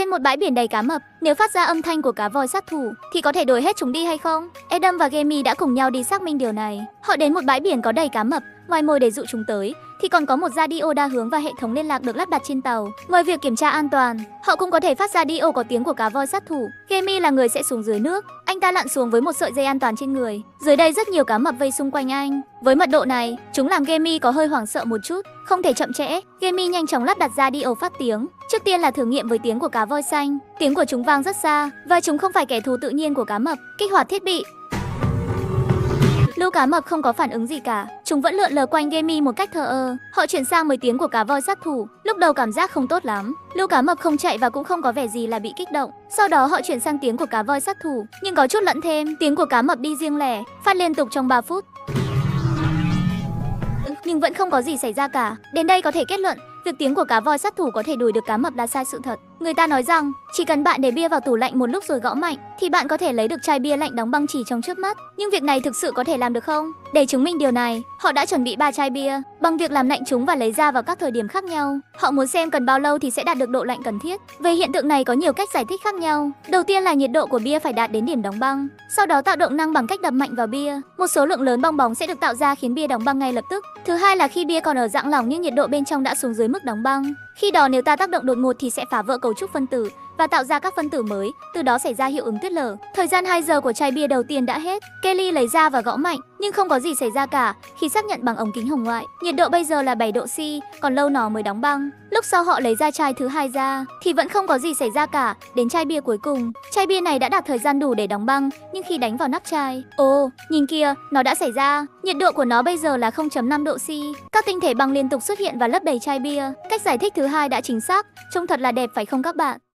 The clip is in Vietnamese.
Trên một bãi biển đầy cá mập, nếu phát ra âm thanh của cá voi sát thủ thì có thể đuổi hết chúng đi hay không? Adam và Jamie đã cùng nhau đi xác minh điều này. Họ đến một bãi biển có đầy cá mập, ngoài mồi để dụ chúng tới thì còn có một radio đa hướng và hệ thống liên lạc được lắp đặt trên tàu. Ngoài việc kiểm tra an toàn, họ cũng có thể phát radio có tiếng của cá voi sát thủ. Jamie là người sẽ xuống dưới nước. Anh ta lặn xuống với một sợi dây an toàn trên người. Dưới đây rất nhiều cá mập vây xung quanh anh. Với mật độ này, chúng làm Jamie có hơi hoảng sợ một chút. Không thể chậm trễ, Jamie nhanh chóng lắp đặt radio phát tiếng. Trước tiên là thử nghiệm với tiếng của cá voi xanh. Tiếng của chúng vang rất xa và chúng không phải kẻ thù tự nhiên của cá mập. Kích hoạt thiết bị. Lũ cá mập không có phản ứng gì cả, chúng vẫn lượn lờ quanh Jamie một cách thờ ơ. Họ chuyển sang với tiếng của cá voi sát thủ. Lúc đầu cảm giác không tốt lắm, lũ cá mập không chạy và cũng không có vẻ gì là bị kích động. Sau đó họ chuyển sang tiếng của cá voi sát thủ, nhưng có chút lẫn thêm. Tiếng của cá mập đi riêng lẻ, phát liên tục trong 3 phút. Nhưng vẫn không có gì xảy ra cả. Đến đây có thể kết luận, việc tiếng của cá voi sát thủ có thể đuổi được cá mập là sai sự thật. Người ta nói rằng, chỉ cần bạn để bia vào tủ lạnh một lúc rồi gõ mạnh, thì bạn có thể lấy được chai bia lạnh đóng băng chỉ trong chớp mắt. Nhưng việc này thực sự có thể làm được không? Để chứng minh điều này, họ đã chuẩn bị 3 chai bia, bằng việc làm lạnh chúng và lấy ra vào các thời điểm khác nhau. Họ muốn xem cần bao lâu thì sẽ đạt được độ lạnh cần thiết. Về hiện tượng này có nhiều cách giải thích khác nhau. Đầu tiên là nhiệt độ của bia phải đạt đến điểm đóng băng, sau đó tạo động năng bằng cách đập mạnh vào bia. Một số lượng lớn bong bóng sẽ được tạo ra khiến bia đóng băng ngay lập tức. Thứ hai là khi bia còn ở dạng lỏng nhưng nhiệt độ bên trong đã xuống dưới mức đóng băng. Khi đó nếu ta tác động đột ngột thì sẽ phá vỡ cấu trúc phân tử và tạo ra các phân tử mới, từ đó xảy ra hiệu ứng tuyết lở. Thời gian 2 giờ của chai bia đầu tiên đã hết. Kelly lấy ra và gõ mạnh, nhưng không có gì xảy ra cả khi xác nhận bằng ống kính hồng ngoại. Nhiệt độ bây giờ là 7 độ C, còn lâu nó mới đóng băng. Lúc sau họ lấy ra chai thứ hai ra thì vẫn không có gì xảy ra cả. Đến chai bia cuối cùng, chai bia này đã đạt thời gian đủ để đóng băng, nhưng khi đánh vào nắp chai, ồ, nhìn kìa, nó đã xảy ra. Nhiệt độ của nó bây giờ là 0,5 độ C. Các tinh thể băng liên tục xuất hiện và lấp đầy chai bia. Cách giải thích thứ hai đã chính xác, trông thật là đẹp phải không các bạn?